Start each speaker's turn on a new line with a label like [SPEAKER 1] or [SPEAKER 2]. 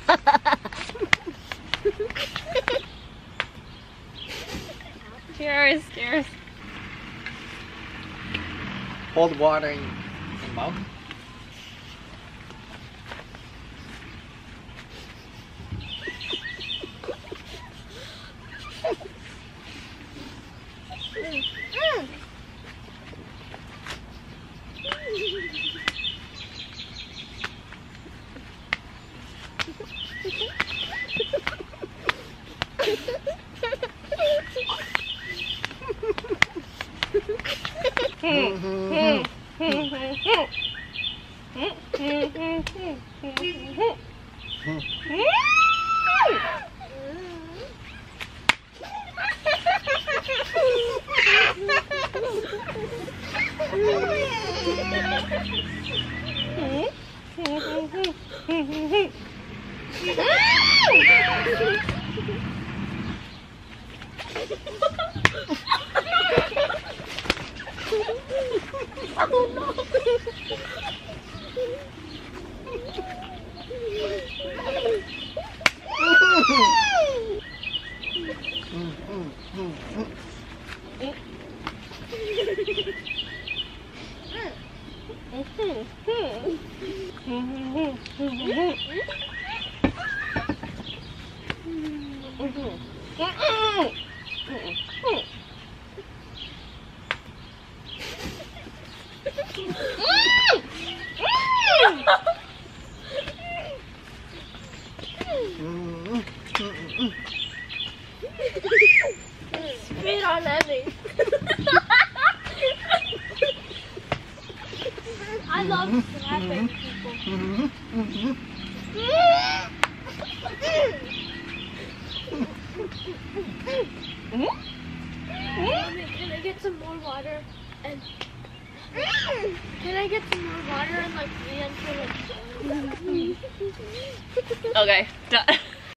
[SPEAKER 1] Cheers, cheers.
[SPEAKER 2] Hold water in mouth.
[SPEAKER 3] Spit on everything. I love slapping people. Mommy, can I get some more water? And can I get some more water and like re-enter like
[SPEAKER 1] Okay, done.